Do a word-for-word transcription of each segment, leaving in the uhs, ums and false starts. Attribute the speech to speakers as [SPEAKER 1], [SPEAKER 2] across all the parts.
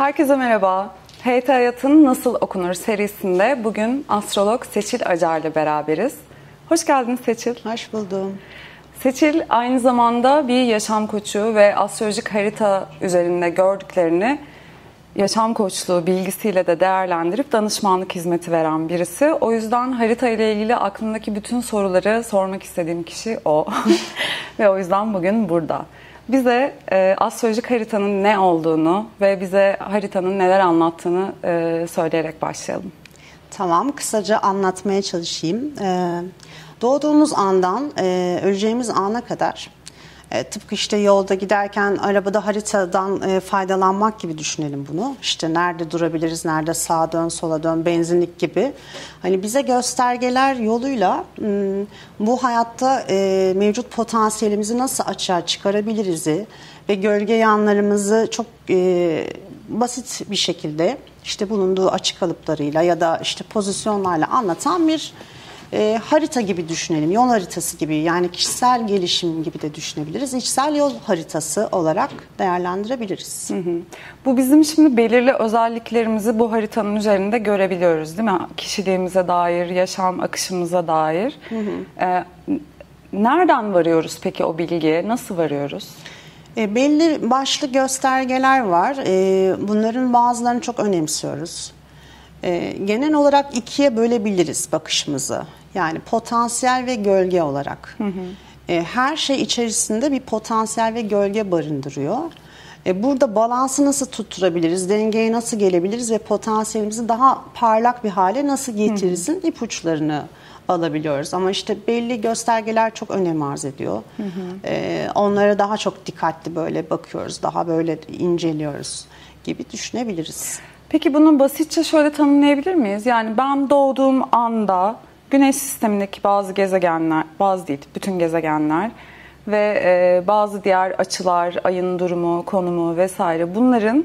[SPEAKER 1] Herkese merhaba. H T Hayatın Nasıl Okunur serisinde bugün astrolog Seçil Acar ile beraberiz. Hoş geldin Seçil.
[SPEAKER 2] Hoş buldum.
[SPEAKER 1] Seçil aynı zamanda bir yaşam koçu ve astrolojik harita üzerinde gördüklerini yaşam koçluğu bilgisiyle de değerlendirip danışmanlık hizmeti veren birisi. O yüzden harita ile ilgili aklımdaki bütün soruları sormak istediğim kişi o. Ve o yüzden bugün burada. Bize e, astrolojik haritanın ne olduğunu ve bize haritanın neler anlattığını e, söyleyerek başlayalım.
[SPEAKER 2] Tamam, kısaca anlatmaya çalışayım. Ee, doğduğumuz andan e, öleceğimiz ana kadar e, tıpkı işte yolda giderken arabada haritadan e, faydalanmak gibi düşünelim bunu. İşte nerede durabiliriz, nerede sağa dön, sola dön, benzinlik gibi. Hani bize göstergeler yoluyla m, bu hayatta e, mevcut potansiyelimizi nasıl açığa çıkarabiliriz ve gölge yanlarımızı çok e, basit bir şekilde işte bulunduğu açı kalıplarıyla ya da işte pozisyonlarla anlatan bir e, harita gibi düşünelim. Yol haritası gibi, yani kişisel gelişim gibi de düşünebiliriz. İçsel yol haritası olarak değerlendirebiliriz. Hı hı.
[SPEAKER 1] Bu bizim şimdi belirli özelliklerimizi bu haritanın üzerinde görebiliyoruz değil mi? Kişiliğimize dair, yaşam akışımıza dair. Hı hı. E, nereden varıyoruz peki o bilgiye? Nasıl varıyoruz?
[SPEAKER 2] E, belli başlı göstergeler var. E, bunların bazılarını çok önemsiyoruz. E, genel olarak ikiye bölebiliriz bakışımızı. Yani potansiyel ve gölge olarak. Hı hı. E, her şey içerisinde bir potansiyel ve gölge barındırıyor. E, burada balansı nasıl tutturabiliriz, dengeye nasıl gelebiliriz ve potansiyelimizi daha parlak bir hale nasıl getirirsin ipuçlarını alabiliyoruz. Ama işte belli göstergeler çok önem arz ediyor. Hı hı. Ee, onlara daha çok dikkatli böyle bakıyoruz, daha böyle inceliyoruz gibi düşünebiliriz.
[SPEAKER 1] Peki bunu basitçe şöyle tanımlayabilir miyiz? Yani ben doğduğum anda Güneş sistemindeki bazı gezegenler, bazı değil bütün gezegenler ve e, bazı diğer açılar, ayın durumu, konumu vesaire bunların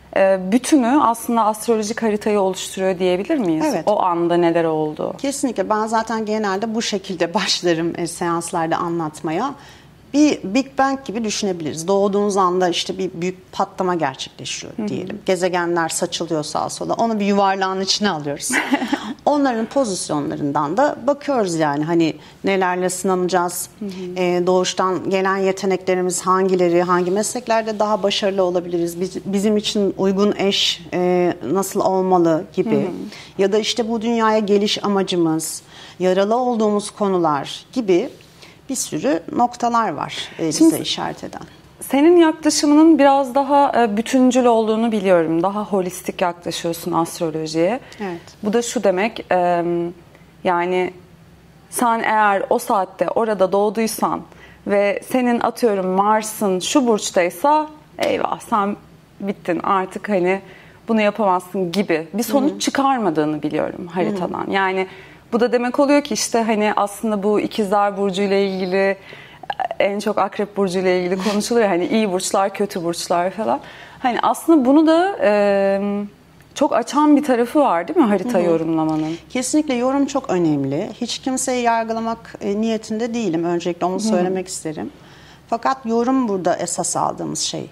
[SPEAKER 1] bütünü aslında astrolojik haritayı oluşturuyor diyebilir miyiz?
[SPEAKER 2] Evet.
[SPEAKER 1] O anda neler oldu?
[SPEAKER 2] Kesinlikle. Ben zaten genelde bu şekilde başlarım e, seanslarda anlatmaya. Bir Big Bang gibi düşünebiliriz. Doğduğunuz anda işte bir büyük patlama gerçekleşiyor diyelim. Hı hı. Gezegenler saçılıyor sağa sola. Onu bir yuvarlağın içine alıyoruz. Onların pozisyonlarından da bakıyoruz yani hani nelerle sınanacağız. Hı hı. Ee, doğuştan gelen yeteneklerimiz hangileri, hangi mesleklerde daha başarılı olabiliriz. Biz, bizim için uygun eş e, nasıl olmalı gibi. Hı hı. Ya da işte bu dünyaya geliş amacımız, yaralı olduğumuz konular gibi bir sürü noktalar var e, bize Şimdi, işaret eden.
[SPEAKER 1] Senin yaklaşımının biraz daha e, bütüncül olduğunu biliyorum. Daha holistik yaklaşıyorsun astrolojiye.
[SPEAKER 2] Evet.
[SPEAKER 1] Bu da şu demek, e, yani sen eğer o saatte orada doğduysan ve senin atıyorum Mars'ın şu burçtaysa eyvah sen bittin artık hani bunu yapamazsın gibi bir sonuç Hı-hı. çıkarmadığını biliyorum haritadan. Hı-hı. Yani bu da demek oluyor ki işte hani aslında bu ikizler burcu ile ilgili en çok akrep burcu ile ilgili konuşuluyor. Hani iyi burçlar, kötü burçlar falan. Hani aslında bunu da e, çok açan bir tarafı var değil mi harita Hı-hı. yorumlamanın?
[SPEAKER 2] Kesinlikle yorum çok önemli. Hiç kimseyi yargılamak e, niyetinde değilim. Öncelikle onu söylemek Hı-hı. isterim. Fakat yorum burada esas aldığımız şey.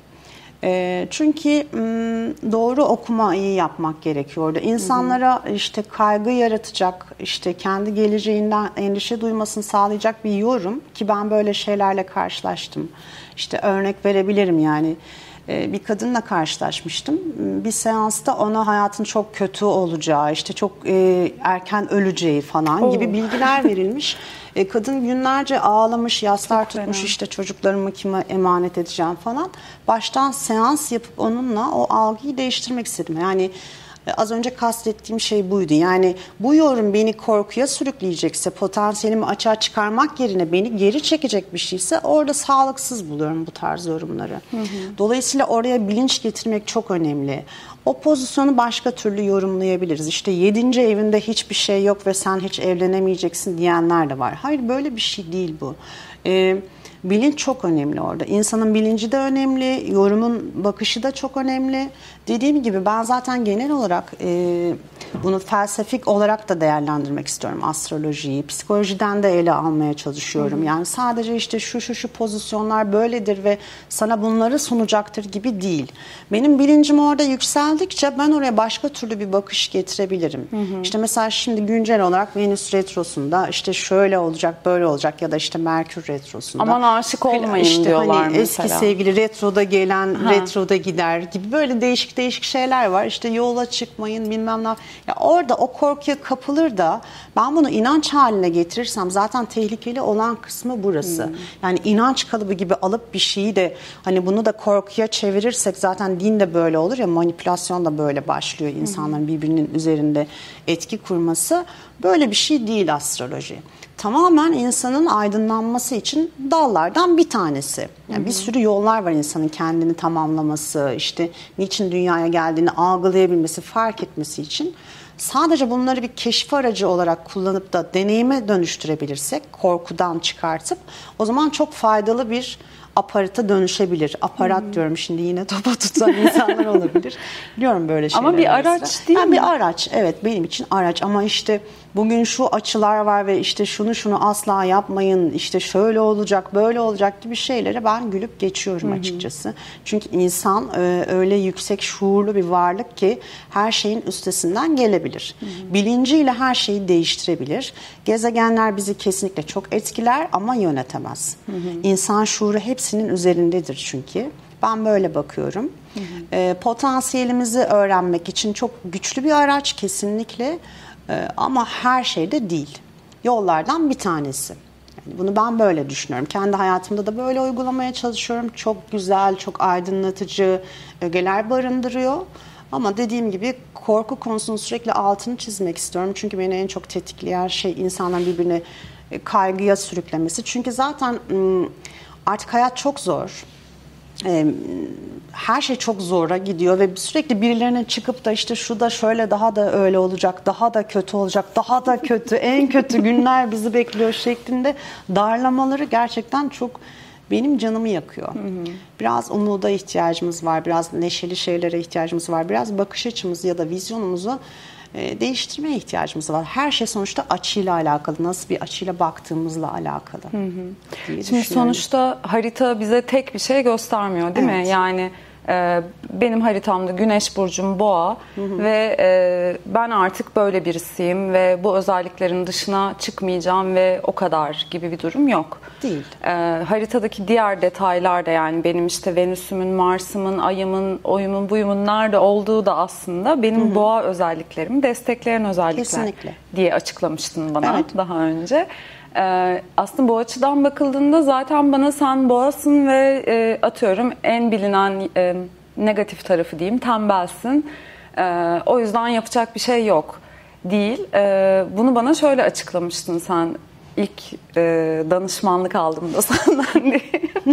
[SPEAKER 2] Çünkü doğru okumayı yapmak gerekiyor orada. İnsanlara işte kaygı yaratacak, işte kendi geleceğinden endişe duymasını sağlayacak bir yorum ki ben böyle şeylerle karşılaştım. İşte örnek verebilirim yani. Bir kadınla karşılaşmıştım. Bir seansta ona hayatın çok kötü olacağı, işte çok erken öleceği falan oh. gibi bilgiler verilmiş. Kadın günlerce ağlamış, yaslar çok tutmuş fena. İşte çocuklarımı kime emanet edeceğim falan. Baştan seans yapıp onunla o algıyı değiştirmek istedim. Yani az önce kastettiğim şey buydu. Yani bu yorum beni korkuya sürükleyecekse, potansiyelimi açığa çıkarmak yerine beni geri çekecek bir şeyse orada sağlıksız buluyorum bu tarz yorumları. Hı hı. Dolayısıyla oraya bilinç getirmek çok önemli. O pozisyonu başka türlü yorumlayabiliriz. İşte yedinci evinde hiçbir şey yok ve sen hiç evlenemeyeceksin diyenler de var. Hayır, böyle bir şey değil bu. Ee, Bilinç çok önemli orada. İnsanın bilinci de önemli, yorumun bakışı da çok önemli. Dediğim gibi ben zaten genel olarak e, bunu felsefik olarak da değerlendirmek istiyorum astrolojiyi. Psikolojiden de ele almaya çalışıyorum. Hı hı. Yani sadece işte şu şu şu pozisyonlar böyledir ve sana bunları sunacaktır gibi değil. Benim bilincim orada yükseldikçe ben oraya başka türlü bir bakış getirebilirim. Hı hı. İşte mesela şimdi güncel olarak Venüs retrosunda işte şöyle olacak, böyle olacak ya da işte Merkür retrosunda.
[SPEAKER 1] Aman aşık olmayın
[SPEAKER 2] işte
[SPEAKER 1] diyorlar
[SPEAKER 2] hani
[SPEAKER 1] mesela.
[SPEAKER 2] Eski sevgili retroda gelen,
[SPEAKER 1] ha.
[SPEAKER 2] retroda gider gibi böyle değişik değişik şeyler var. İşte yola çıkmayın bilmem ne. Ya orada o korkuya kapılır da ben bunu inanç haline getirirsem zaten tehlikeli olan kısmı burası. Hmm. Yani inanç kalıbı gibi alıp bir şeyi de hani bunu da korkuya çevirirsek zaten din de böyle olur ya, manipülasyon da böyle başlıyor insanların birbirinin üzerinde etki kurması. Böyle bir şey değil astroloji. Tamamen insanın aydınlanması için dallardan bir tanesi. Yani hı hı. Bir sürü yollar var insanın kendini tamamlaması, işte niçin dünyaya geldiğini algılayabilmesi, fark etmesi için. Sadece bunları bir keşif aracı olarak kullanıp da deneyime dönüştürebilirsek, korkudan çıkartıp o zaman çok faydalı bir aparata dönüşebilir. Aparat hmm. diyorum şimdi, yine topa tutan insanlar olabilir. Biliyorum böyle şeyler.
[SPEAKER 1] Ama bir araç mesela. Değil
[SPEAKER 2] yani
[SPEAKER 1] mi?
[SPEAKER 2] Bir araç, evet, benim için araç ama işte bugün şu açılar var ve işte şunu şunu asla yapmayın, işte şöyle olacak, böyle olacak gibi şeylere ben gülüp geçiyorum hmm. açıkçası. Çünkü insan e, öyle yüksek şuurlu bir varlık ki her şeyin üstesinden gelebilir. Hmm. Bilinciyle her şeyi değiştirebilir. Gezegenler bizi kesinlikle çok etkiler ama yönetemez. Hmm. İnsan şuuru hep hepsinin üzerindedir çünkü. Ben böyle bakıyorum. Hı hı. E, potansiyelimizi öğrenmek için çok güçlü bir araç kesinlikle e, ama her şeyde değil. Yollardan bir tanesi. Yani bunu ben böyle düşünüyorum. Kendi hayatımda da böyle uygulamaya çalışıyorum. Çok güzel, çok aydınlatıcı ögeler barındırıyor. Ama dediğim gibi korku konusunun sürekli altını çizmek istiyorum. Çünkü beni en çok tetikleyen şey insanların birbirine kaygıya sürüklemesi. Çünkü zaten artık hayat çok zor. Her şey çok zora gidiyor ve sürekli birilerine çıkıp da işte şu da şöyle, daha da öyle olacak, daha da kötü olacak, daha da kötü, en kötü günler bizi bekliyor şeklinde darlamaları gerçekten çok benim canımı yakıyor. Hı hı. Biraz umuda ihtiyacımız var, biraz neşeli şeylere ihtiyacımız var, biraz bakış açımızı ya da vizyonumuzu e, değiştirmeye ihtiyacımız var. Her şey sonuçta açıyla alakalı, nasıl bir açıyla baktığımızla alakalı. Hı
[SPEAKER 1] hı. Şimdi sonuçta harita bize tek bir şey göstermiyor, değil evet. mi? Yani e, benim haritamda Güneş burcum Boğa hı hı. ve e, ben artık böyle birisiyim ve bu özelliklerin dışına çıkmayacağım ve o kadar gibi bir durum yok.
[SPEAKER 2] Değil.
[SPEAKER 1] E, haritadaki diğer detaylar da, yani benim işte Venüs'ümün, Mars'ımın, Ay'ımın, oyumun, buyumun nerede olduğu da aslında benim hı hı. Boğa özelliklerimi destekleyen özellikler.
[SPEAKER 2] Kesinlikle.
[SPEAKER 1] Diye açıklamıştın bana
[SPEAKER 2] evet.
[SPEAKER 1] daha önce. Ee, aslında bu açıdan bakıldığında zaten bana sen boğasın ve e, atıyorum en bilinen e, negatif tarafı diyeyim, tembelsin. E, o yüzden yapacak bir şey yok değil. E, bunu bana şöyle açıklamıştın sen ilk e, danışmanlık aldığımda senden diye.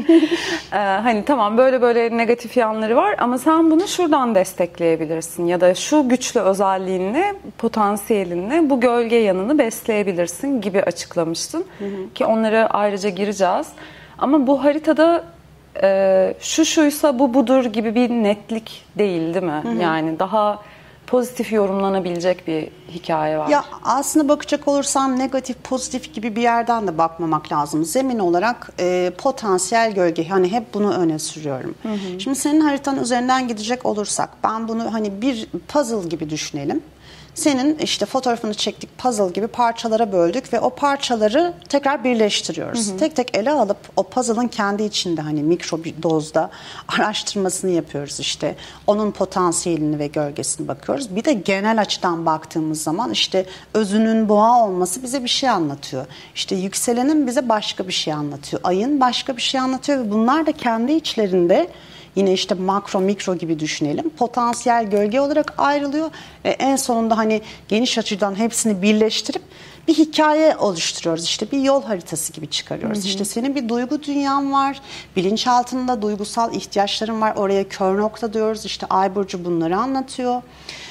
[SPEAKER 1] e, hani tamam böyle böyle negatif yanları var ama sen bunu şuradan destekleyebilirsin ya da şu güçlü özelliğinle, potansiyelinle bu gölge yanını besleyebilirsin gibi açıklamıştın. Hı hı. Ki onlara ayrıca gireceğiz. Ama bu haritada e, şu şuysa bu budur gibi bir netlik değil, değil mi? Hı hı. Yani daha pozitif yorumlanabilecek bir hikaye var.
[SPEAKER 2] Ya aslında bakacak olursam negatif pozitif gibi bir yerden de bakmamak lazım. Zemin olarak e, potansiyel gölge, hani hep bunu öne sürüyorum. Hı hı. Şimdi senin haritan üzerinden gidecek olursak ben bunu hani bir puzzle gibi düşünelim. Senin işte fotoğrafını çektik, puzzle gibi parçalara böldük ve o parçaları tekrar birleştiriyoruz. Hı hı. Tek tek ele alıp o puzzle'ın kendi içinde hani mikro bir dozda araştırmasını yapıyoruz işte. Onun potansiyelini ve gölgesini bakıyoruz. Bir de genel açıdan baktığımız zaman işte özünün boğa olması bize bir şey anlatıyor. İşte yükselenin bize başka bir şey anlatıyor. Ayın başka bir şey anlatıyor ve bunlar da kendi içlerinde yine işte makro mikro gibi düşünelim. Potansiyel gölge olarak ayrılıyor. E, en sonunda hani geniş açıdan hepsini birleştirip bir hikaye oluşturuyoruz. İşte bir yol haritası gibi çıkarıyoruz. Hı hı. İşte senin bir duygu dünyan var. Bilinçaltında duygusal ihtiyaçların var. Oraya kör nokta diyoruz. İşte Ay burcu bunları anlatıyor.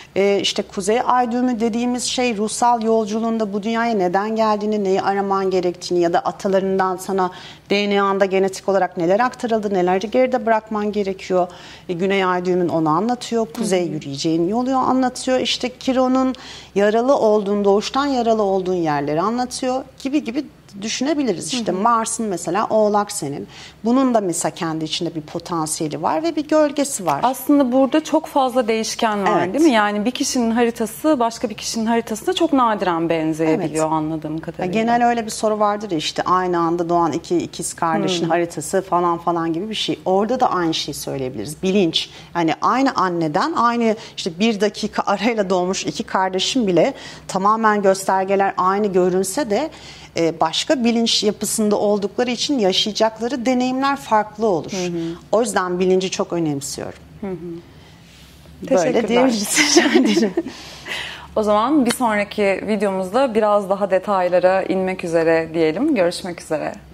[SPEAKER 2] Ee, işte kuzey ay düğümü dediğimiz şey ruhsal yolculuğunda bu dünyaya neden geldiğini, neyi araman gerektiğini ya da atalarından sana D N A'nda genetik olarak neler aktarıldı, neleri geride bırakman gerekiyor. E, güney ay düğümün onu anlatıyor. Kuzey yürüyeceğin yolu anlatıyor. İşte Kiron'un yaralı olduğun, doğuştan yaralı olduğun yerleri anlatıyor gibi gibi düşünebiliriz. İşte Mars'ın mesela Oğlak senin. Bunun da mesela kendi içinde bir potansiyeli var ve bir gölgesi var.
[SPEAKER 1] Aslında burada çok fazla değişken var,
[SPEAKER 2] Evet.
[SPEAKER 1] değil mi? Yani bir kişinin haritası başka bir kişinin haritasına çok nadiren benzeyebiliyor,
[SPEAKER 2] Evet.
[SPEAKER 1] anladığım kadarıyla.
[SPEAKER 2] Genel öyle bir soru vardır ya, işte aynı anda doğan iki ikiz kardeşin
[SPEAKER 1] Hmm.
[SPEAKER 2] haritası falan falan gibi bir şey. Orada da aynı şeyi söyleyebiliriz. Bilinç. Yani aynı anneden aynı işte bir dakika arayla doğmuş iki kardeşin bile tamamen göstergeler aynı görünse de e, başka bilinç yapısında oldukları için yaşayacakları deneyimler farklı olur. Hı hı. O yüzden bilinci çok önemsiyorum. Hı hı. Böyle
[SPEAKER 1] Teşekkürler.
[SPEAKER 2] diyebiliriz.
[SPEAKER 1] O zaman bir sonraki videomuzda biraz daha detaylara inmek üzere diyelim. Görüşmek üzere.